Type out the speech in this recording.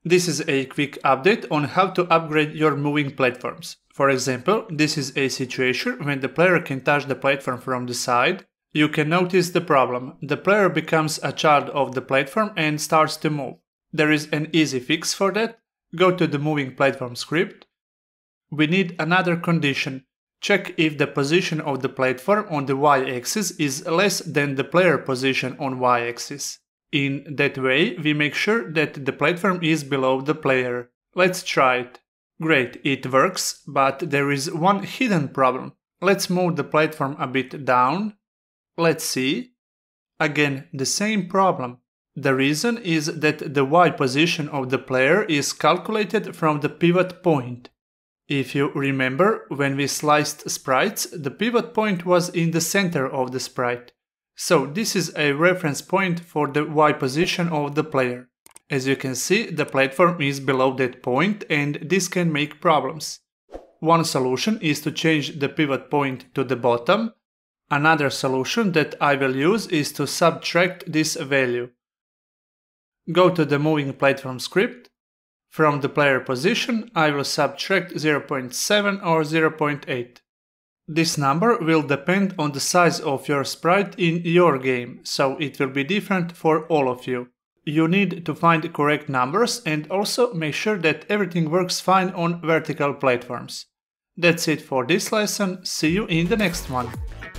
This is a quick update on how to upgrade your moving platforms. For example, this is a situation when the player can touch the platform from the side. You can notice the problem. The player becomes a child of the platform and starts to move. There is an easy fix for that. Go to the moving platform script. We need another condition. Check if the position of the platform on the y-axis is less than the player position on y-axis. In that way, we make sure that the platform is below the player. Let's try it. Great, it works, but there is one hidden problem. Let's move the platform a bit down. Let's see. Again, the same problem. The reason is that the y position of the player is calculated from the pivot point. If you remember, when we sliced sprites, the pivot point was in the center of the sprite. So this is a reference point for the y position of the player. As you can see, the platform is below that point and this can make problems. One solution is to change the pivot point to the bottom. Another solution that I will use is to subtract this value. Go to the moving platform script. From the player position, I will subtract 0.7 or 0.8. This number will depend on the size of your sprite in your game, so it will be different for all of you. You need to find correct numbers and also make sure that everything works fine on vertical platforms. That's it for this lesson. See you in the next one.